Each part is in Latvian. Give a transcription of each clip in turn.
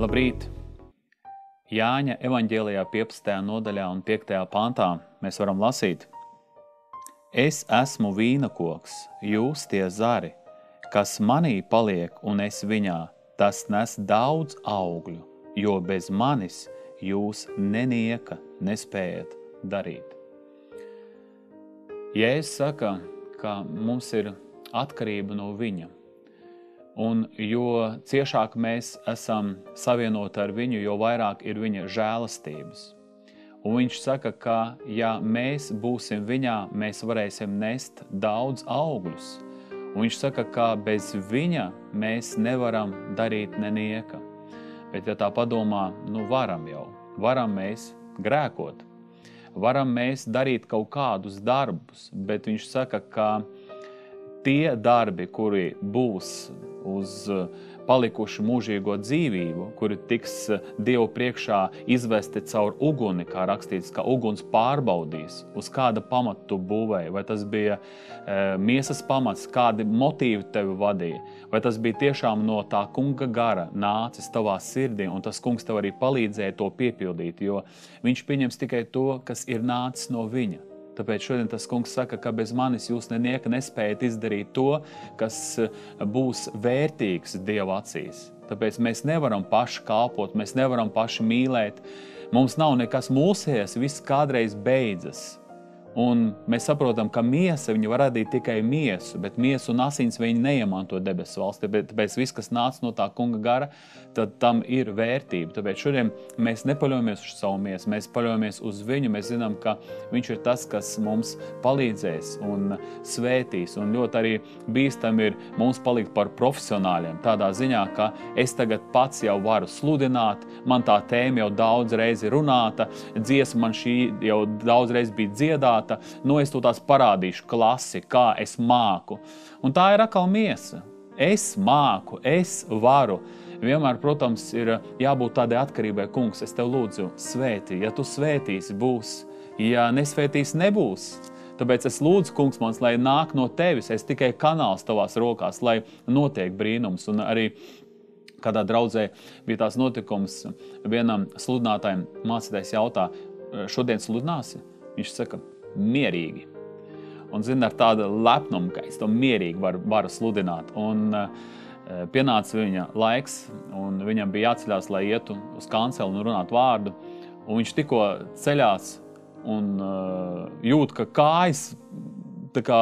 Labrīt! Jāņa evaņģēlijā 15. nodaļā un 5. pantā mēs varam lasīt: Es esmu vīnakoks, jūs tie zari, kas manī paliek un es viņā, tas nes daudz augļu, jo bez manis jūs nenieka nespējat darīt. Jēzus saka, ka mums ir atkarība no viņa. Un jo ciešāk mēs esam savienoti ar viņu, jo vairāk ir viņa žēlastības. Un viņš saka, ka ja mēs būsim viņā, mēs varēsim nest daudz augļus. Un viņš saka, ka bez viņa mēs nevaram darīt nenieka. Bet ja tā padomā, varam mēs grēkot. Varam mēs darīt kaut kādus darbus, bet viņš saka, ka tie darbi, kuri būs uz palikuši mūžīgo dzīvību, kuri tiks Dievu priekšā izvesti caur uguni, kā rakstīts, ka uguns pārbaudīs, uz kāda pamata tu būvēji, vai tas bija miesas pamats, kādi motīvi tevi vadīja, vai tas bija tiešām no tā kunga gara nācis tavā sirdī, un tas kungs tev arī palīdzēja to piepildīt, jo viņš pieņems tikai to, kas ir nācis no viņa. Tāpēc šodien tas kungs saka, ka bez manis jūs nenieka nespējat izdarīt to, kas būs vērtīgs Dieva acīs. Tāpēc mēs nevaram paši kalpot, mēs nevaram paši mīlēt. Mums nav nekas mūsējas, viss kādreiz beidzas. Un mēs saprotam, ka miesa viņa var radīt tikai miesu, bet miesu un asins viņi neiemanto debesu valstī. Tāpēc viss, kas nāca no tā kunga gara, tad tam ir vērtība. Tāpēc šodien mēs nepaļojamies uz savu miesu, mēs paļojamies uz viņu. Mēs zinām, ka viņš ir tas, kas mums palīdzēs un svētīs. Un ļoti arī bīstam ir mums palikt par profesionāļiem. Tādā ziņā, ka es tagad pats jau varu sludināt, man tā tēma jau daudz reizi runāta, dziesma man šī jau daudz reizi bija dziedāta, es to tās parādīšu klasi, kā es māku. Un tā ir atkal miesa. Es māku, es varu. Vienmēr, protams, ir jābūt tādai atkarībai. Kungs, es tev lūdzu, svētī. Ja tu svētīsi, būs. Ja nesvētīs, nebūs. Tāpēc es lūdzu, kungs mans, lai nāk no tevis. Es tikai kanāls tavās rokās, lai notiek brīnums. Un arī kādā draudzē bija tās notikums. Vienam sludinātājiem mācītājs jautā, šodien sludināsi? Viņš saka, mierīgi. Un zina, ar tādu lepnumu, ka es to mierīgi varu sludināt. Un pienāca viņa laiks, un viņam bija jāceļās, lai ietu uz kanceli un runāt vārdu. Un viņš tikko ceļās un jūt, ka kājas tā kā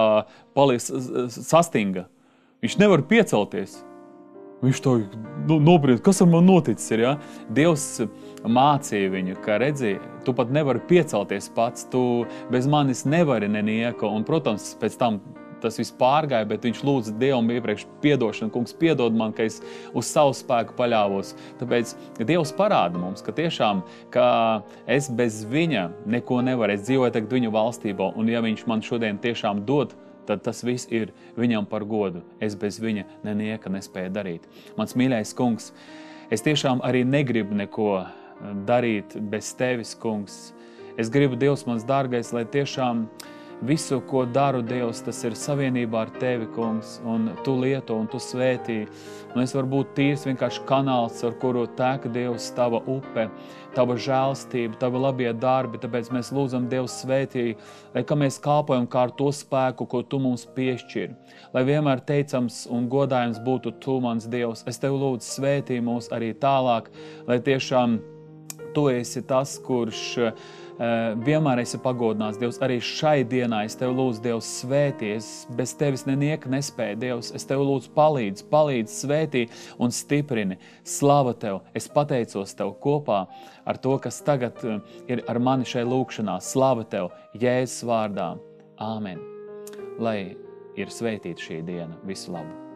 sastinga. Viņš nevar piecelties. Viņš to nobried, kas ar man noticis ir, ja? Dievs mācīja viņu, ka redzi, tu pat nevari piecelties pats, tu bez manis nevari nenieko, un, protams, pēc tam tas viss pārgāja, bet viņš lūdza Dievam iepriekš piedošanu, kungs, piedod man, ka es uz savu spēku paļāvos. Tāpēc Dievs parāda mums, ka tiešām, ka es bez viņa neko nevaru, es dzīvoju tagad viņu valstībā, un ja viņš man šodien tiešām dod, tad tas viss ir viņam par godu. Es bez viņa nenieka nespēju darīt. Mans mīļais kungs, es tiešām arī negribu neko darīt bez tevis, kungs. Es gribu, Dievs, mans dārgais, lai tiešām visu, ko daru, Dievs, tas ir savienībā ar tevi, kungs, un tu lieto un tu svētī. Un es varu būt tīrs vienkārši kanāls, ar kuru tēka, Dievs, tava upe, tava žēlstība, tava labie darbi, tāpēc mēs lūdzam Dievs svētī, lai kā mēs kalpojam kā ar to spēku, ko tu mums piešķir. Lai vienmēr teicams un godājums būtu tu, mans Dievs. Es tev lūdzu svētī mūs arī tālāk, lai tiešām tu esi tas, kurš vienmēr esi pagodināts, Dievs. Arī šai dienā es tev lūdzu, Dievs, svētī. Es bez tevis nenieka nespēju, Dievs. Es tev lūdzu palīdz, svētī un stiprini. Slava tev. Es pateicos tev kopā ar to, kas tagad ir ar mani šai lūkšanā. Slava tev, Jēzus vārdā. Āmen. Lai ir svētīta šī diena. Visu labu.